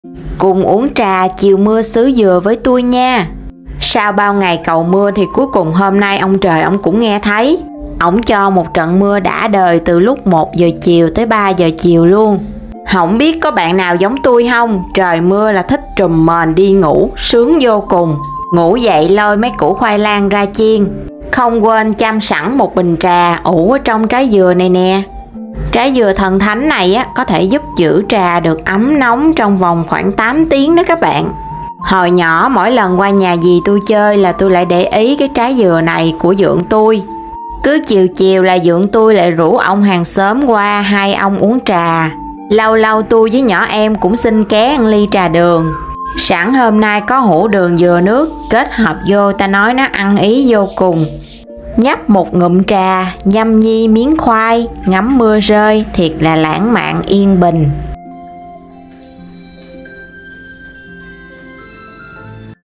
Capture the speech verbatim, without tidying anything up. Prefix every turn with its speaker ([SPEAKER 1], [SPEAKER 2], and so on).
[SPEAKER 1] Cùng uống trà chiều mưa xứ dừa với tôi nha. Sau bao ngày cầu mưa thì cuối cùng hôm nay ông trời ông cũng nghe thấy. Ổng cho một trận mưa đã đời từ lúc một giờ chiều tới ba giờ chiều luôn. Không biết có bạn nào giống tôi không? Trời mưa là thích trùm mền đi ngủ, sướng vô cùng. Ngủ dậy lôi mấy củ khoai lang ra chiên. Không quên chăm sẵn một bình trà ủ ở trong trái dừa này nè. Trái dừa thần thánh này á, có thể giúp giữ trà được ấm nóng trong vòng khoảng tám tiếng đó các bạn. Hồi nhỏ mỗi lần qua nhà dì tôi chơi là tôi lại để ý cái trái dừa này của dượng tôi. Cứ chiều chiều là dượng tôi lại rủ ông hàng xóm qua hai ông uống trà. Lâu lâu tôi với nhỏ em cũng xin ké ăn ly trà đường. Sẵn hôm nay có hũ đường dừa nước kết hợp vô, ta nói nó ăn ý vô cùng. Nhấp một ngụm trà, nhâm nhi miếng khoai, ngắm mưa rơi, thiệt là lãng mạn yên bình.